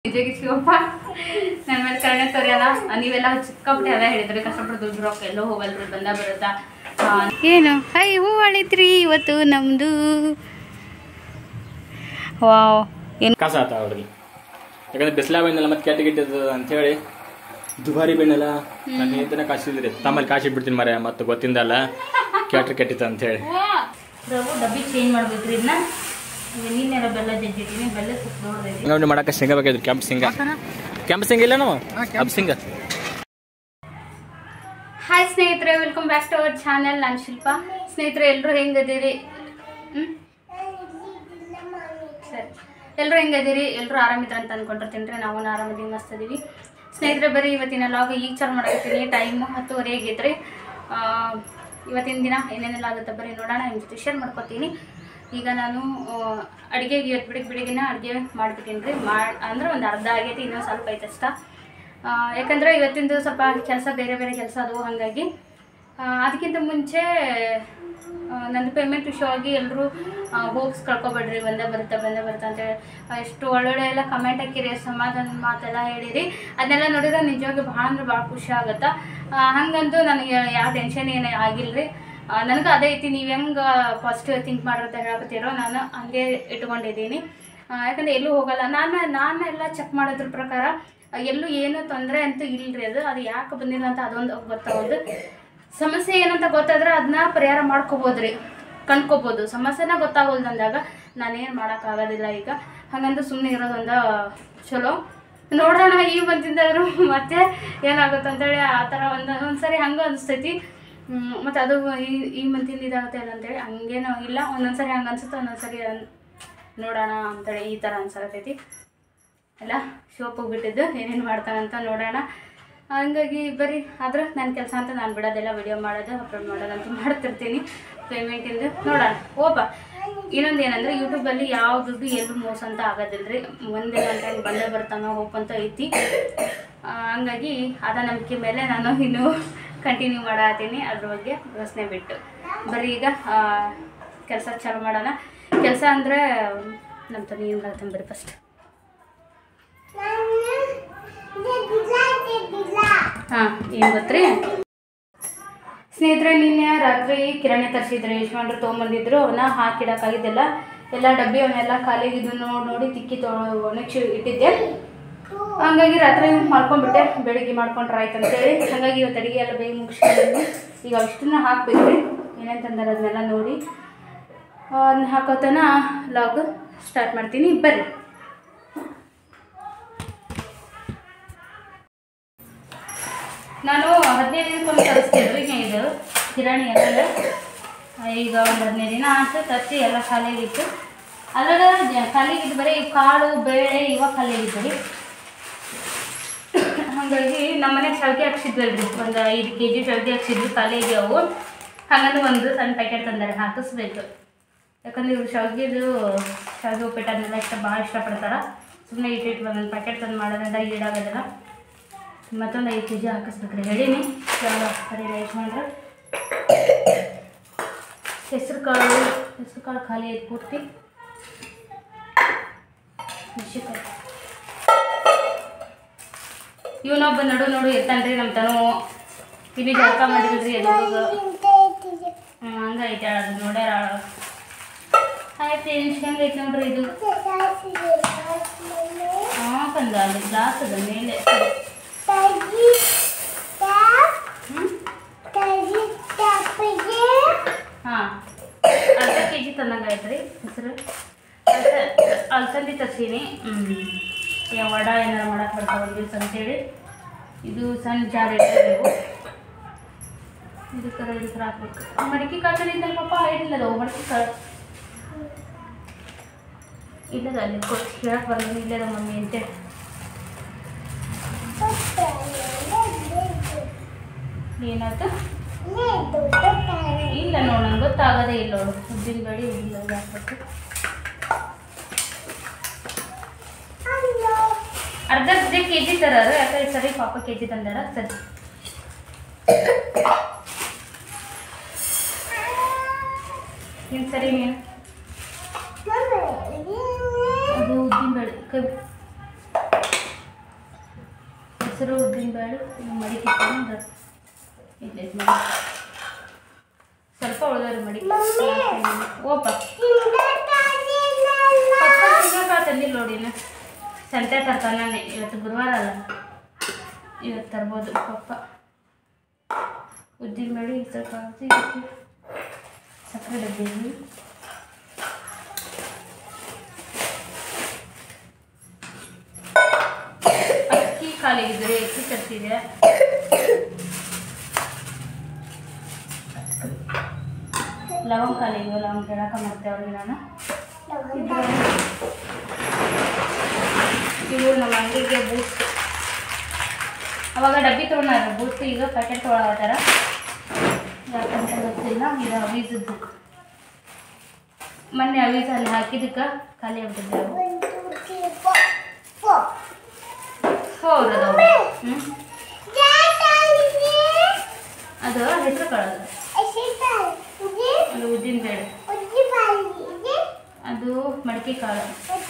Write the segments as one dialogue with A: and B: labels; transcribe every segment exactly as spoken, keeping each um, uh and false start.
A: ನಿಜವಾಗಿ ಶಿವಪ್ಪ ನನ್ನ ಮೇಲೆ ಕರ್ಣೆ ತೋರಿಯಲ್ಲ. ನೀವೆಲ್ಲ ಚಿಕ್ಕಪಟ್ಟೆ ಎಲ್ಲ ಹೇಳಿದ್ರಿ ಕಷ್ಟಪಟ್ಟು ದುಡ್ಡು ರೊಕ್ಕ ಎಲ್ಲೋ ಹೋಗಲ್ರಿ ಬಂದ ಬರುತ್ತಾ ಏನು ಹೈ ಹೂ ಅಳಿತ್ರಿ ಇವತ್ತು ನಮ್ದು. ವಾವ್ ಏನು
B: ಕಾಸ ಆತ ಅವ್ರಿಗೆ ಯಾಕಂದ್ರೆ ಬಿಸಿಲ ಬೆಣ್ಣೆಲ್ಲ ಮತ್ತೆ ಕೆಟ್ಟ ಗಿಟ್ಟದ ಅಂತೇಳಿ ದುಬಾರಿ ಬೆಣ್ಣೆಲ್ಲ ನನ್ನ ಇದನ್ನ ಕಾಸಿದ್ರಿ ತಮ್ಮಲ್ಲಿ ಕಾಸಿ ಬಿಡ್ತೀನಿ ಮರ ಮತ್ತೆ ಗೊತ್ತಿಂದಲ್ಲ ಕೆಟ್ಟ ಕೆಟ್ಟಿತ್ತು ಅಂತೇಳಿ
A: ಡಬ್ಬಿ ಚೇಂಜ್ ಮಾಡ್ಬೇಕ್ರಿ ಇದನ್ನ. ನೀನೆಲ್ಲ ಬೆಲ್ಲ ಜಜ್ಜಿಟ್ಟಿನಿ ಬೆಲ್ಲ ಸುತ್ತ ನೋಡ್ರಿ
B: ನೋಡಿ ಮಾಡಕ್ಕೆ ಶೇಂಗಾ ಬೇಕಾದ್ರಿ ಕೆಂಪು ಶೇಂಗಾ ಕೆಂಪು ಶೇಂಗಾ ಇಲ್ಲ ನಾವು ಕೆಂಪು ಶೇಂಗಾ.
A: ಹಾಯ್ ಸ್ನೇಹಿತರೆ, welcome back to our channel. ನಾನು ಶಿಲ್ಪ. ಸ್ನೇಹಿತರೆ ಎಲ್ಲರೂ ಹೆಂಗದಿರಿ? ಹ್ಞೂ ಸರಿ, ಎಲ್ಲರೂ ಹೆಂಗದಿರಿ? ಎಲ್ಲರೂ ಆರಾಮಿದ್ರ ಅಂತ ಅಂದ್ಕೊಂಡಿರ್ತೀನಿ ರೀ. ನಾವು ಆರಾಮದಿ ಮಸ್ತ್ ಅದೀವಿ ಸ್ನೇಹಿತರೆ. ಬರೀ ಇವತ್ತಿನ ಲಾಗ್ ಈಗ ಚಾಲು ಮಾಡಾಕತ್ತೀನಿ. ಟೈಮು ಹತ್ತುವರೆ ಆಗೈತ್ರಿ. ಇವತ್ತಿನ ದಿನ ಏನೇನೆಲ್ಲ ಆಗುತ್ತೆ ಬರೀ ನೋಡೋಣ, ನಿಮ್ಮ ಜೊತೆ ಶೇರ್ ಮಾಡ್ಕೊತೀನಿ. ಈಗ ನಾನು ಅಡುಗೆಗೆ ಇವತ್ತು ಬಿಡಿಗೆ ಬಿಡಿಗಿನ ಅಡುಗೆ ಮಾಡಿಬಿಟ್ಟಿನಿ ರೀ. ಮಾಡಿ ಅಂದ್ರೆ ಒಂದು ಅರ್ಧ ಆಗೈತಿ, ಇನ್ನೂ ಸ್ವಲ್ಪ ಐತೆ ಅಷ್ಟ. ಯಾಕಂದರೆ ಇವತ್ತಿಂದು ಸ್ವಲ್ಪ ಕೆಲಸ ಬೇರೆ ಬೇರೆ ಕೆಲಸ ಅದು. ಹಾಗಾಗಿ ಅದಕ್ಕಿಂತ ಮುಂಚೆ ನಂದು ಪೇಮೆಂಟ್ ವಿಷಯವಾಗಿ ಎಲ್ಲರೂ ಹೋಗ್ಸ್ ಕಳ್ಕೊಬೇಡ್ರಿ, ಬಂದೇ ಬರುತ್ತೆ ಬಂದೇ ಬರುತ್ತೆ ಅಂತೇಳಿ ಎಷ್ಟು ಒಳ್ಳೊಳ್ಳೆ ಎಲ್ಲ ಕಮೆಂಟ್ ಹಾಕಿರಿ, ಸಮಾಧಾನ ಮಾತೆಲ್ಲ ಹೇಳಿರಿ. ಅದನ್ನೆಲ್ಲ ನೋಡಿದ್ರೆ ನಿಜವಾಗಿ ಭಾಳ ಅಂದ್ರೆ ಭಾಳ ಖುಷಿ ಆಗುತ್ತೆ. ಹಾಗಂತೂ ನನಗೆ ಯಾವ ಟೆನ್ಷನ್ ಏನು ಆಗಿಲ್ಲ ರೀ. ನನಗೆ ಅದೇ ಐತಿ, ನೀವು ಹೆಂಗೆ ಪಾಸಿಟಿವ್ ಥಿಂಕ್ ಮಾಡಿರುತ್ತೆ ಹೇಳಕತ್ತೀರೋ ನಾನು ಹಂಗೆ ಇಟ್ಕೊಂಡಿದ್ದೀನಿ. ಯಾಕಂದರೆ ಎಲ್ಲೂ ಹೋಗಲ್ಲ. ನಾನು ನಾನು ಎಲ್ಲ ಚೆಕ್ ಮಾಡೋದ್ರ ಪ್ರಕಾರ ಎಲ್ಲೂ ಏನೂ ತೊಂದರೆ ಅಂತೂ ಇಲ್ಲರಿ. ಅದು ಅದು ಯಾಕೆ ಬಂದಿಲ್ಲ ಅಂತ ಅದೊಂದು ಗೊತ್ತಾಗೋದು. ಸಮಸ್ಯೆ ಏನಂತ ಗೊತ್ತಾದ್ರೆ ಅದನ್ನ ಪರಿಹಾರ ಮಾಡ್ಕೋಬೋದು ರೀ, ಕಂಡ್ಕೋಬೋದು. ಸಮಸ್ಯೆನ ಗೊತ್ತಾಗೋದು ಅಂದಾಗ ನಾನೇನು ಮಾಡೋಕ್ಕಾಗೋದಿಲ್ಲ ಈಗ. ಹಾಗಂದು ಸುಮ್ಮನೆ ಇರೋದೊಂದು ಚಲೋ. ನೋಡೋಣ ಈ ಮಂತಿಂದಾದ್ರು ಮತ್ತೆ ಏನಾಗುತ್ತೆ ಅಂತೇಳಿ ಆ ಥರ ಒಂದು ಒಂದು ಸರಿ ಹಂಗೆ ಅನಿಸ್ತೈತಿ. ಮತ್ತು ಅದು ಈ ಈ ಮಂತಿಂದ ಇದಾಗುತ್ತೆ ಇಲ್ಲ ಅಂತೇಳಿ ಹಂಗೇನೋ ಇಲ್ಲ. ಒಂದೊಂದು ಸರಿ ಹಂಗೆ ಅನ್ಸುತ್ತೆ, ಒಂದೊಂದು ಸರಿ ನೋಡೋಣ ಅಂತೇಳಿ ಈ ಥರ ಅನ್ಸಕತ್ತೈತಿ. ಎಲ್ಲ ಶೋಪಿಗೆ ಬಿಟ್ಟಿದ್ದು ಏನೇನು ಮಾಡ್ತಾನಂತ ನೋಡೋಣ. ಹಂಗಾಗಿ ಬರೀ ಆದ್ರೆ ನನ್ನ ಕೆಲಸ ಅಂತ ನಾನು ಬಿಡೋದೆಲ್ಲ ವಿಡಿಯೋ ಮಾಡೋದು ಅಪ್ಲೋಡ್ ಮಾಡೋದಂತೂ ಮಾಡ್ತಿರ್ತೀನಿ. ಪೇಮೆಂಟಿಂದು ನೋಡೋಣ. ಓಪ ಇನ್ನೊಂದು ಏನಂದರೆ ಯೂಟ್ಯೂಬಲ್ಲಿ ಯಾವ ದುಡ್ಡು ಎಲ್ಲೂ ಮೋಸ ಅಂತ ಆಗೋದಿಲ್ಲ ರೀ. ಒಂದೇ ಗಂಟೆ ಬಂದೇ ಬರ್ತಾನೋ ಹೋಪ್ ಅಂತ ಐತಿ. ಹಂಗಾಗಿ ಅದ ನಂಬಿಕೆ ಮೇಲೆ ನಾನು ಇನ್ನೂ ಕಂಟಿನ್ಯೂ ಮಾಡತ್ತೀನಿ. ಅದ್ರ ಬಗ್ಗೆ ಯೋಚನೆ ಬಿಟ್ಟು ಬರೀ ಈಗ ಕೆಲಸ ಚಾಲು ಮಾಡೋಣ. ಕೆಲಸ ಅಂದರೆ ನಮ್ಮ ತನಿ ಏನು ಹೇಳ್ತೀನಿ ಬರೀ ಫಸ್ಟ್. ಹಾಂ ಏನು ಗೊತ್ತ್ರಿ ಸ್ನೇಹಿತರೆ, ನಿನ್ನೆ ರಾತ್ರಿ ಕಿರಾಣಿ ತರಿಸಿದ್ರು, ಯಜಮಾನ್ರು ತೊಗೊಂಬಂದಿದ್ರು. ಅವನ್ನ ಹಾಕಿಡೋಕ್ಕಾಗಿದ್ದಿಲ್ಲ. ಎಲ್ಲ ಡಬ್ಬಿ ಅವನ್ನೆಲ್ಲ ಖಾಲಿಯಾಗಿದ್ದು ನೋಡಿ ನೋಡಿ ತಿಕ್ಕಿ ತೊ ಒಣಗಿಸಿ ಇಟ್ಟಿದ್ದೆ. ಹಂಗಾಗಿ ರಾತ್ರಿ ಮಾಡ್ಕೊಂಡ್ಬಿಟ್ಟೆ, ಬೆಳಿಗ್ಗೆ ಮಾಡ್ಕೊಂಡ್ರೆ ಆಯ್ತು ಅಂತೇಳಿ. ಹಾಗಾಗಿ ಇವತ್ತು ಅಡುಗೆ ಎಲ್ಲ ಬೇಗ ಮುಗಿಸ್ಕೊಂಡು ಈಗ ಅಷ್ಟನ್ನ ಹಾಕಬೇಕು ರೀ. ಏನೇನು ತಂದಾರೆ ಅದನ್ನೆಲ್ಲ ನೋಡಿ ಅದನ್ನ ಹಾಕೋತನ ಲಾಗ್ ಸ್ಟಾರ್ಟ್ ಮಾಡ್ತೀನಿ. ಬರ್ರಿ. ನಾನು ಹದಿನೈದು ದಿನಕ್ಕೊಮ್ಮೆ ತರಿಸ್ತಿದ್ರಿ ಇದು ಕಿರಾಣಿ ಎಲ್ಲ. ಈಗ ಒಂದು ಹದಿನೈದು ದಿನ ಆಯ್ತು ತರಿಸಿ ಎಲ್ಲ ಖಾಲಿಯಾಗಿತ್ತು. ಅದ್ರಾಗ ಖಾಲಿಯಾಗಿದ್ದು ಬರೀ ಕಾಳು ಬೇಳೆ ಇವಾಗ ಖಾಲಿಯಾಗಿತ್ತು ರೀ. ಹಾಗಾಗಿ ನಮ್ಮ ಮನೆಗೆ ಶಾವಿಗೆ ಹಾಕ್ಸಿದ್ವಲ್ರಿ, ಒಂದು ಐದು ಕೆ ಜಿ ಶಾವಿಗೆ ಹಾಕ್ಸಿದ್ವಿ, ಖಾಲಿಯಾಗಿ ಅವು. ಹಾಗಂದ್ರೆ ಒಂದು ಸಣ್ಣ ಪ್ಯಾಕೆಟ್ ತಂದರೆ ಹಾಕಿಸ್ಬೇಕು. ಯಾಕಂದ್ರೆ ಇವ್ರು ಶಾವಿಗೆದು ಶಾವಿಗೆ ಉಪ್ಪಿಟ್ಟು ಅದನ್ನೆಲ್ಲ ಇಷ್ಟ ಭಾಳ ಇಷ್ಟಪಡ್ತಾರೆ. ಸುಮ್ಮನೆ ಇಟ್ಟಿಟ್ಟು ಒಂದೊಂದು ಪ್ಯಾಕೆಟ್ ತಂದು ಮಾಡೋದ್ರಿಂದ ಈಡಾಗೋದಿಲ್ಲ. ಮತ್ತೊಂದು ಐದು ಕೆ ಜಿ ಹಾಕಿಸ್ಬೇಕ್ರಿ ಹೇಳೀನಿ. ಯಾವ ಸರಿ ರೈಸ್ ಮಾಡ್ರೆ ಹೆಸ್ರು ಕಾಳು ಹೆಸ್ರು ಕಾಳು ಖಾಲಿ ಐದು ಪೂರ್ತಿ. ಮೆಣಸಿನ್ಕಾಯಿ ಇವನೊಬ್ಬ ನಡು ನೋಡು ಇರ್ತಾನ್ರಿ ನಮ್ಮ ತನು. ಕಿವಿ ಜಳಕ ಮಾಡಿದ್ರಿ ಅದು ಹ್ಞೂ ಹಂಗೈತೆ ಅದು ನೋಡ್ಯಾರ. ಆಯ್ತು ಹೆಂಗೈತೆ ನೋಡ್ರಿ ಇದು. ಹಾಂ ಕಂದ ಅಲ್ಲಿ ಗ್ಲಾಸ್ ಅದ ಮೇಲೆ. ಹಾಂ ಅರ್ಧ ಕೆ ಜಿ ತಂದಂಗೆ ಆಯ್ತು ರೀ ಹೆಸರು. ಅಲ್ಸಂದಿ ತರ್ಸೀನಿ. ಹ್ಞೂ ವಡ ಏನಾರು ಮಾಡಕ್ಕೆ ಬರ್ತಾವೆ ಒಂದು ದಿವಸ ಅಂತೇಳಿ. ಇದು ಸಣ್ಣ ಜಾರ್ ಇಟ್ಟಬೇಕು. ಇದಕ್ಕೆ ಇದಕ್ಕೆ ಹಾಕ್ಬೇಕು. ಮಡಿಕೆ ಕಾಳು ಇದ್ದಲ್ಲ ಪಾಪ ಹೇಳಿಲ್ಲ ಅದು ಮಡಿಕೆ ಕಾಳು ಇಲ್ಲದ ಅಲ್ಲಿ ಕೊಟ್ಟು ಹೇಳಕ್ಕೆ ಬರೋದು ಇಲ್ಲದ ಮಮ್ಮಿ ಅಂತೇಳಿ. ಏನಾಯ್ತು ಇಲ್ಲ ನೋಡು, ನಂಗೆ ಗೊತ್ತಾಗೋದೇ ಇಲ್ಲ ನೋಡು. ಉದ್ದಿನ ಬೇಳೆ ಉದ್ದಿನ ಬೇಳೆ ಹಾಕ್ಬೇಕು. ಅರ್ಧ ಅರ್ಧ ಕೆ ಜಿ ತರೋರು ಯಾಕಂದ್ರೆ ಸರಿ ಪಾಪ ಕೆ ಜಿ ತಂದಾರ. ಸರಿ ಏನು ಸರಿ ನೀನು ಅದು ಉದ್ದಿನ ಬೇಳೆ ಮೊಸರು ಉದ್ದಿನ ಬೇಳೆ ಮಡಿಕೆ ಇಟ್ಕೊಂಡು ಇಲ್ಲೇ ಮಾಡಿ ಸ್ವಲ್ಪ ಉಳಿದವ್ರಿ ಮಡಿಕೆ ಓಪ ಪಪ್ಪ ತಂದಿಲ್ಲ ನೋಡಿನ ಸಂತೆ ತರ್ತಾನೆ ಇವತ್ತು ಗುರುವಾರ ಅಲ್ಲ ಇವತ್ತು ತರ್ಬೋದು ಪಪ್ಪ ಉದ್ದಿನ ಬೇಳೆ ಸ್ವಲ್ಪ ಸಕ್ಕರೆ ಡಬ್ಬಿ ಅಕ್ಕಿ ಖಾಲಿಗಿದ್ರೆ ಅಕ್ಕಿ ತರ್ತಿದೆ ಲವಂಗ ಖಾಲಿಗೆ ಲವಂಗ ಕೆಳಕ ಮಾಡ್ತೇವೆ ಅವ್ರಿಗೆ ನಾನು ಇವು ನಮ್ಮ ಅಂಗಡಿಗೆ ಬೂಸ್ಟ್ ಅವಾಗ ಡಬ್ಬಿ ತೊಗೊಂಡಾರ ಬೂಸ್ಟ್ ಈಗ ಪ್ಯಾಕೆಟ್ ತೊಗೊಳತ್ತಾರ ಯಾಕಂತ ಗೊತ್ತಿಲ್ಲ ಇದು ಅವೀಸದ್ದು ಮೊನ್ನೆ ಅವೀಸ ಅಲ್ಲಿ ಹಾಕಿದಕ್ಕೆ ಖಾಲಿ ಆಗ್ಬಿಟ್ಟಿದ್ದೆ ಹೌದು ಹ್ಞೂ ಅದು ಹೆಸರು ಕಾಳದು ಅದು ಉದ್ದಿನ ಬೇಳೆ ಅದು ಮಡಿಕೆ ಕಾಳು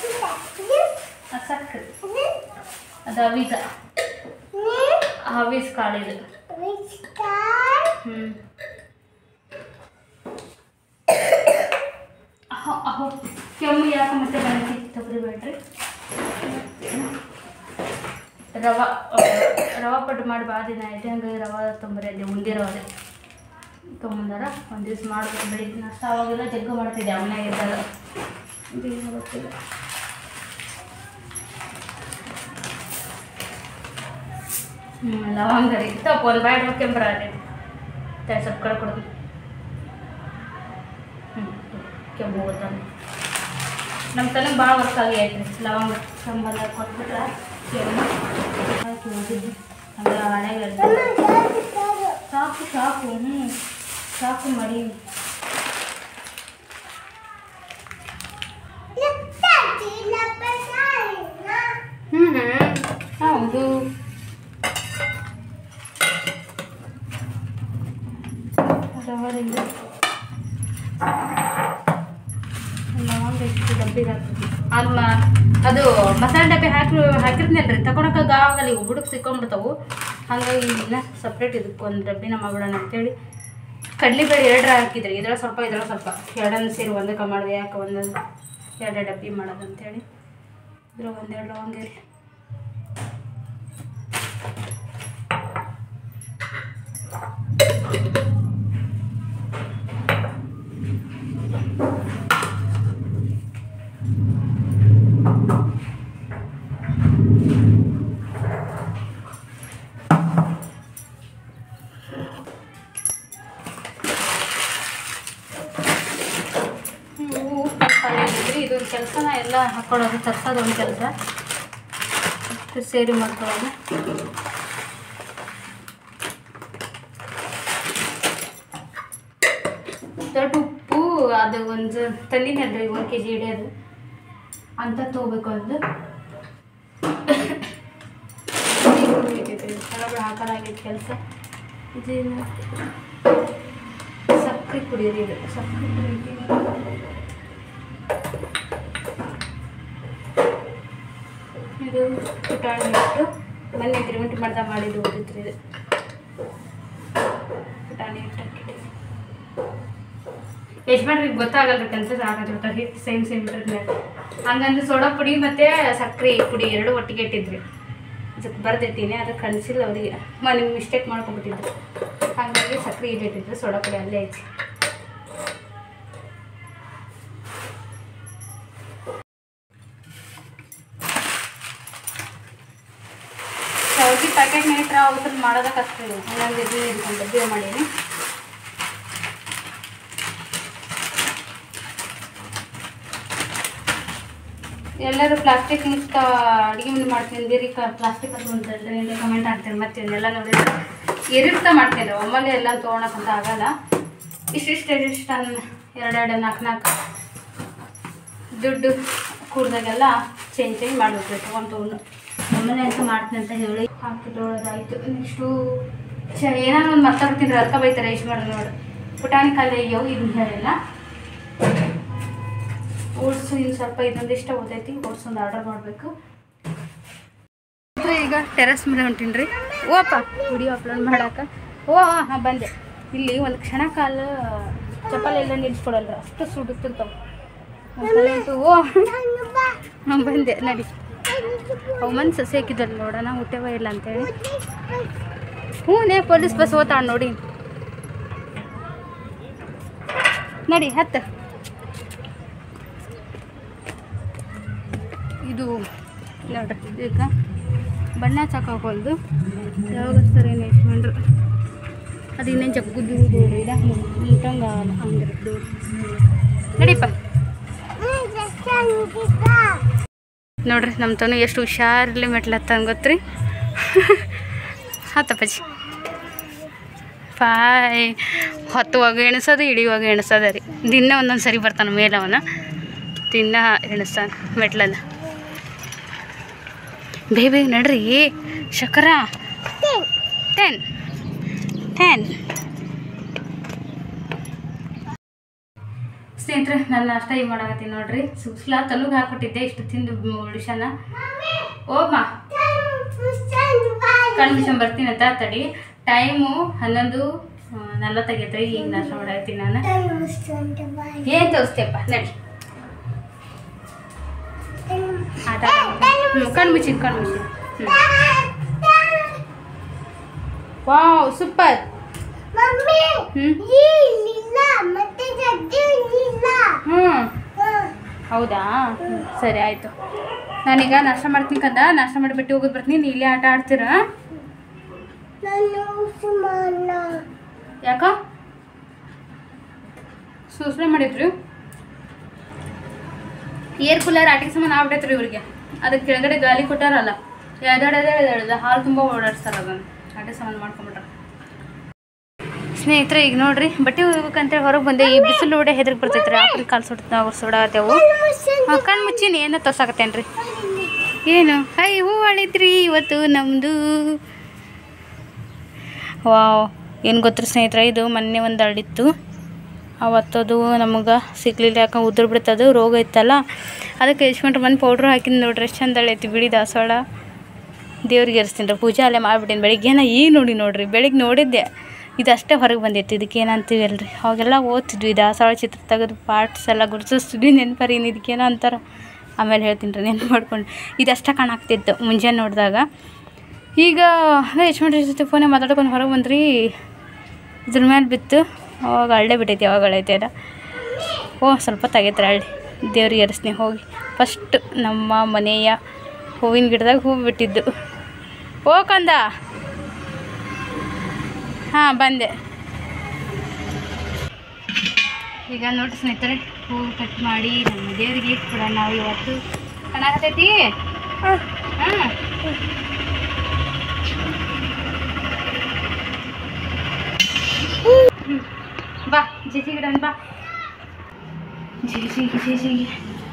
A: ಸಕ್ಕರೆ ಅದು ಅವೀಸ ಅವೀಸ್ ಕಾಳು ಇದು ಹ್ಞೂ ಅಹೋ ಕೆಮ್ಮು ಯಾಕೆ ಮತ್ತೆ ಬಂದು ತೊಗರಿ ಬೇಡ್ರಿ ರವೆ ರವೆ ಪಡ್ಡು ಮಾಡಿ ಭಾಳ ದಿನ ಐತೆ ಹಂಗಾಗಿ ರವೆ ತೊಂಬರಿ ಅದೇ ಉಂಡಿ ರವೆ ತೊಗೊಂಬಂದಾರ ಒಂದು ದಿವ್ಸ ಮಾಡ್ಬೇಕು ಬೆಳಿಗ್ಗೆ ನಾಷ್ಟ ಅವಾಗೆಲ್ಲ ಜಗ್ಗು ಮಾಡ್ತಿದ್ದೆ ಅಮ್ಮನ ಇದ್ದಾಗ ಇದು ಗೊತ್ತಿಲ್ಲ ಹ್ಞೂ ಲವಂಗ ರೀ ತಪ್ಪು ಒಂದು ಬಾಯ್ ಕೆಂಪರ ಅದೇ ತಲೆ ಸ್ವಲ್ಪ ಕಳ್ಕೊಡ್ತೀನಿ ಹ್ಞೂ ಕೆಂಪು ಗೊತ್ತಾಗ ನಮ್ಮ ತನಗೆ ಭಾಳ ವರ್ಕ್ ಆಗಿ ಐತ್ರಿ ಲವಂಗ ಸಂಬಂಧ ಕೊಟ್ಬಿಟ್ರೆ ಕೆಮ್ಮು ಆಯ್ತು ಓದಿದ್ದು ಹಂಗೆ ಹಣೆಗೆ ಸಾಕು ಸಾಕು ಹ್ಞೂ ಸಾಕು ಮಾಡಿ ಹ್ಞೂ ಹ್ಞೂ ಹೌದು ರವರಿಂದ ಲವಂಗ ಎಷ್ಟು ಡಬ್ಬಿಗೆ ಹಾಕ್ತೀವಿ ಅದು ಅದು ಮಸಾಲೆ ಡಬ್ಬಿ ಹಾಕಿ ಹಾಕಿರ್ತೀನಲ್ರಿ ತಗೊಳಕ್ಕೆ ಗಾವಾಗಲ್ಲ ಇವು ಬುಡಕ್ಕೆ ಸಿಕ್ಕೊಂಡ್ಬಿಡ್ತಾವು ಹಾಗಾಗಿ ಇನ್ನ ಸಪ್ರೇಟ್ ಇದಕ್ಕೆ ಒಂದು ಡಬ್ಬಿನ ಮಾಡ್ಬಿಡೋಣ ಅಂತೇಳಿ ಕಡಲೆಬೇಳೆ ಎರಡರ ಹಾಕಿದ್ರಿ ಇದ್ರಲ್ಲಿ ಸ್ವಲ್ಪ ಇದ್ರಲ್ಲಿ ಸ್ವಲ್ಪ ಎರಡನ್ನು ಸೇರಿ ಒಂದಕ್ಕೆ ಮಾಡಿದೆ ಯಾಕೆ ಒಂದೊಂದು ಎರಡು ಡಬ್ಬಿ ಮಾಡೋದು ಅಂತೇಳಿ ಇದ್ರ ಒಂದೆರಡು ಲವಂಗ ರೀ ಇದೊಂದು ಕೆಲಸನ ಎಲ್ಲ ಹಾಕೊಳ್ಳೋದು ತರ್ಸೋದು ಒಂದು ಕೆಲಸ ಸೇರಿ ಮಾಡ್ಕೊಳ್ಳೋದು ದೊಡ್ಡ ಉಪ್ಪು ಅದು ಒಂದು ತಂದಿನಲ್ರಿ ಒಂದು ಕೆ ಜಿ ಹಿಡಿಯೋದು ಅಂತ ತೊಗೋಬೇಕು ಒಂದು ಹೊರಗಡೆ ಹಾಕೋದಾಗೈತೆ ಕೆಲಸ ಇದು ಸಕ್ಕರೆ ಕುಡಿಯೋದು ಇದು ಸಕ್ಕರೆ ಕುಡಿಯೋದು ಇದು ಪುಟಾಣಿ ಇಟ್ಟು ಮೊನ್ನೆ ಗಿರಿಮಿಟ್ಟು ಮಾಡ್ದ ಮಾಡಿದ್ದು ಓದಿದ್ರಿ ಇದು ಪುಟಾಣಿ ಹಿಟ್ಟು ಹಾಕಿಟ್ಟು ಯಜಮಾನ್ರಿಗೆ ಗೊತ್ತಾಗಲ್ರಿ ಕೆಲಸ ಆಗೋದಿರ್ತಾರೆ ಹಿಟ್ಟು ಸೇಮ್ ಸೇಮ್ ಇಟ್ಟಿದ್ಮೇಲೆ ಹಂಗಂದ್ರೆ ಸೋಡಾ ಪುಡಿ ಮತ್ತು ಸಕ್ಕರೆ ಪುಡಿ ಎರಡು ಒಟ್ಟಿಗೆ ಇಟ್ಟಿದ್ರಿ ಅದಕ್ಕೆ ಬರ್ದಿರ್ತೀನಿ ಅದಕ್ಕೆ ಅನಿಸಿಲ್ಲ ಅವರಿಗೆ ನಿಮ್ಗೆ ಮಿಸ್ಟೇಕ್ ಮಾಡ್ಕೊಂಡ್ಬಿಟ್ಟಿದ್ರು ಹಾಗಾಗಿ ಸಕ್ಕರೆ ಇಲ್ಲಿ ಇಟ್ಟಿದ್ರು ಸೋಡಾ ಪುಡಿ ಅಲ್ಲೇ ಐತಿ ಶಾವಿಗೆ ಪ್ಯಾಕೆಟ್ ಮಿನಿಟ್ರ ಅವಸರ ಮಾಡೋದಕ್ಕೆ ಆಗ್ತದೆ ಹಂಗಾಗಿ ಇದು ಡಬ್ಬಿ ಮಾಡೀನಿ ಎಲ್ಲರೂ ಪ್ಲಾಸ್ಟಿಕ್ ಮುಕ್ತ ಅಡುಗೆ ಮುಂದೆ ಮಾಡ್ತೀನಿ ಬೇರೆ ಪ್ಲಾಸ್ಟಿಕ್ ಅದು ಅಂತ ಕಮೆಂಟ್ ಹಾಕ್ತೀನಿ ಮತ್ತೆ ಇದನ್ನೆಲ್ಲ ನೋಡಿದ್ರೆ ಎರಿರ್ತ ಮಾಡ್ತೀನಿ ಒಮ್ಮಲ್ಲಿ ಎಲ್ಲ ತೊಗೊಳಕ್ಕಂತ ಆಗಲ್ಲ ಇಷ್ಟಿಷ್ಟು ಇಷ್ಟು ಎರಡೆರಡು ನಾಲ್ಕು ನಾಲ್ಕು ದುಡ್ಡು ಕೂಡ್ದಾಗೆಲ್ಲ ಚೇಂಜ್ ಚೇಂಜ್ ಮಾಡಬೇಕು ತೊಗೊಂಡು ತೊಗೊಂಡು ಒಮ್ಮನೆ ಅಂತ ಮಾಡ್ತೀನಿ ಅಂತ ಹೇಳಿ ಹಾಕಿದೊಳದಾಯಿತು ನೆಕ್ಸ್ಟು ಚ ಏನಾರು ಒಂದು ಮರ್ತಾಬಿಡ್ತೀನಿ ಅದಕ್ಕೆ ಬೈತಾರೆ ಎಷ್ಟು ಮಾಡೋದು ನೋಡಿ ಪುಟಾಣಿ ಖಾಲಿ ಅಯ್ಯವು ಇದನ್ನ ಹೇಳಿಲ್ಲ ಓಟ್ಸು ಇನ್ನು ಸ್ವಲ್ಪ ಇದೊಂದು ಇಷ್ಟ ಓದೈತಿ ಓಟ್ಸ್ ಒಂದು ಆರ್ಡರ್ ಮಾಡಬೇಕು ಈಗ ಟೆರಸ್ ಮೇಲೆ ಹೊಂಟೀನಿ ರೀ. ಓಪ್ಪ ವಿಡಿಯೋ ಅಪ್ಲೋಡ್ ಮಾಡಕ್ಕೆ. ಓ ಹಾಂ ಬಂದೆ. ಇಲ್ಲಿ ಒಂದು ಕ್ಷಣ ಕಾಲ ಚಪ್ಪಲಿ ಎಲ್ಲ ನಿಲ್ಸ್ಕೊಡಲ್ಲ, ಅಷ್ಟು ಸುಡುತ್ತಿರ್ತಾವೆ. ಒಂದ್ಸಲ ಓ ಹಾಂ ಬಂದೆ ನಡಿ. ಅವು ಮನ್ಸು ಸಸಿ ಹಾಕಿದ್ವಲ್ಲ ನೋಡೋಣ ಹುಟ್ಟೆವ ಇಲ್ಲ ಅಂತೇಳಿ. ಹ್ಞೂ ನೇ ಪೊಲೀಸ್ ಬಸ್ ಓದ್ತಾಳೆ ನೋಡಿ. ನಡಿ ಹತ್ತ. ಇದು ನೋಡ್ರಿ ಈಗ ಬಣ್ಣ ಚಾಕೋಲ್ದು ಯಾವಾಗ ಸರ್ ಏನು ಯಶ್ಮಂಡ್ರು ಅದು ಇನ್ನೇನು ಜಗ್ಗು ದೂರ ಇದೆ ಮುಟ್ಟಂಗೆ ಅಂದ್ರೆ ದೂರ. ನಡೀಪ ನೋಡ್ರಿ ನಮ್ಮ ತನು ಎಷ್ಟು ಹುಷಾರಲ್ಲಿ ಮೆಟ್ಲತ್ತಂಗೆ ಗೊತ್ತ್ರಿ. ಹತ್ತಪ್ಪಜ್ಜಿ ಪಾಯ್ ಹತ್ತುವಾಗ ಎಣಿಸೋದು ಇಳಿಯುವಾಗ ಎಣಿಸೋದ ರೀ. ದಿನ ಒಂದೊಂದು ಸರಿ ಬರ್ತಾನೆ ಮೇಲೆ ಅವನ ದಿನ ಎಣಿಸ್ತಾನೆ ಮೆಟ್ಲನ್ನ. ಬೇಬಿ ನಡ್ರಿ ಶಕರ ಟೆನ್ ಟೆನ್ ಸ್ನೇಹಿತರೆ ನಾನು ನಾಷ್ಟ ಈಗ ಮಾಡಾಕತ್ತೀನಿ ನೋಡ್ರಿ. ಸುಸ್ಲಾ ತಲುಗ್ ಹಾಕ್ಬಿಟ್ಟಿದ್ದೆ ಇಷ್ಟು ತಿಂದು ಉಳಿಶಾನ. ಓಮ್ಮ ಕಣ್ಣು ಮಿಷನ್ ಬರ್ತೀನಿ ಅಂತ ತಡಿ. ಟೈಮು ಹನ್ನೊಂದು ನಲ್ವತ್ತಾಗೈತ್ರಿ. ಈಗ ನಾಷ್ಟ ಮಾಡಾಕತ್ತೀನಿ ನಾನು. ಏನು ತೋರಿಸ್ತೇಪ್ಪ ನಡಿ. ಆಟ ಕಣ್ಣು ಮುಚ್ಚಿ ಕಣ್ಣು ಮುಚ್ಚಿ. Wow super. ಹ್ಞೂ ಹೌದಾ ಸರಿ ಆಯಿತು. ನಾನೀಗ ನಾಷ್ಟ ಮಾಡ್ತೀನಿ ಕಂದ. ನಾಷ್ಟ ಮಾಡಿಬಿಟ್ಟು ಹೋಗೋದು ಬರ್ತೀನಿ. ನೀ ಇಲ್ಲೇ ಆಟ ಆಡ್ತೀರ ಯಾಕ ಸೂಸನೆ ಮಾಡಿದ್ರಿ? ಏರ್ ಕೂಲರ್ ಆಟಿಗೆ ಸಾಮಾನು ಆಗ್ಬಿಟ್ಟೈತ್ರಿ ಇವ್ರಿಗೆ. ಅದಕ್ಕೆ ಕೆಳಗಡೆ ಗಾಳಿ ಕೊಟ್ಟಾರಲ್ಲ ಎದಾಡೋದೇ ಎದಾಡೋದು ಹಾಲು ತುಂಬ ಓಡಾಡ್ತಾರೆ. ಅದನ್ನು ಆಟಿಗೆ ಸಾಮಾನು ಮಾಡ್ಕೊಂಬಿಟ್ರೆ. ಸ್ನೇಹಿತರೆ ಈಗ ನೋಡ್ರಿ ಬಟ್ಟೆ ಹೋಗ್ಬೇಕಂತೇಳಿ ಹೊರಗೆ ಬಂದೆ. ಈ ಬಿಸಿಲು ಓಡೆ ಹೆದ್ರಿಗೆ ಬರ್ತೈತ್ರಿ. ಆಪಲ್ ಕಾಲು ಸುಡ್ತಾ ಅವ್ರು ಸುಡಾತೇವು. ಕಣ್ಣು ಮುಚ್ಚಿನಿ ಏನೋ ತೋರ್ಸಾಕತ್ತೇನು ರೀ. ಏನು ಹೈ ಹೂ ಅಳಿದ್ರಿ ಇವತ್ತು ನಮ್ಮದು. ವಾವ್ ಏನು ಗೊತ್ತ್ರಿ ಸ್ನೇಹಿತರೆ, ಇದು ಮೊನ್ನೆ ಒಂದು ಅಳಿತ್ತು. ಅವತ್ತದು ನಮಗೆ ಸಿಗ್ಲಿಲ್ಲ. ಯಾಕೆ ಉದುರು ಬಿಡ್ತದು ರೋಗ ಇತ್ತಲ್ಲ. ಅದಕ್ಕೆ ಯಶ್ಮಂಟ್ರು ಬಂದು ಪೌಡ್ರ್ ಹಾಕಿದ್ದು ನೋಡ್ರಿ ಎಷ್ಟು ಚಂದ ಅಳೈತಿ. ಬಿಳಿ ದಾಸವಾಳ ದೇವ್ರಿಗೆ ಎರಿಸ್ತೀನಿ ರೀ. ಪೂಜೆ ಅಲ್ಲೇ ಮಾಡಿಬಿಟ್ಟಿನಿ ಬೆಳಿಗ್ಗೆನ. ಈಗ ನೋಡಿ ನೋಡಿರಿ ಬೆಳಿಗ್ಗೆ ನೋಡಿದ್ದೆ. ಇದಷ್ಟೇ ಹೊರಗೆ ಬಂದೈತಿ. ಇದಕ್ಕೆ ಏನಂತೀವಿ ಅಲ್ರಿ ಅವಾಗೆಲ್ಲ ಓದ್ತಿದ್ವಿ. ದಾಸವಾಳ ಚಿತ್ರ ತೆಗೆದು ಪಾರ್ಟ್ಸ್ ಎಲ್ಲ ಗುರುತಿಸ್ತಿದ್ವಿ. ನೆನಪರಿ ಇನ್ನು ಇದಕ್ಕೇನೋ ಅಂತಾರೆ. ಆಮೇಲೆ ಹೇಳ್ತೀನಿ ರೀ ನೆನ್ಪು ಮಾಡ್ಕೊಂಡು. ಇದಷ್ಟೇ ಕಾಣಾಕ್ತಿತ್ತು ಮುಂಜಾನೆ ನೋಡಿದಾಗ. ಈಗ ಯಶ್ಮಂಟ್ರ ಜೊತೆ ಫೋನೇ ಮಾತಾಡ್ಕೊಂಡು ಹೊರಗೆ ಬಂದ್ರಿ. ಇದ್ರ ಮೇಲೆ ಬಿತ್ತು. ಅವಾಗ ಹಳ್ಳೆ ಬಿಟ್ಟೈತಿ. ಯಾವಾಗ ಹಳ್ಳೈತಿ ಅದ. ಓ ಸ್ವಲ್ಪ ತೆಗೈತ್ರಿ ಹಳ್ಳಿ. ದೇವ್ರಿಗೆ ಎರಿಸ್ನಿ ಹೋಗಿ. ಫಸ್ಟ್ ನಮ್ಮ ಮನೆಯ ಹೂವಿನ ಗಿಡದಾಗ ಹೂವು ಬಿಟ್ಟಿದ್ದು. ಓ ಕಂದ ಹಾಂ ಬಂದೆ. ಈಗ ನೋಡಿ ಸ್ನೇಹಿತರೆ ಹೂವು ಕಟ್ ಮಾಡಿ ನಮ್ಮ ದೇವರಿಗೆ ಇಟ್ಬಿಡ ನಾವು ಇವತ್ತು. ಚೆನ್ನಾಗತೈತಿ. ಹಾಂ ಬಾ ಜಿಜಿ ಗಿಡ ಬಾ. ಜಿಜಿಗೆ ಜಿಜಿಗೆ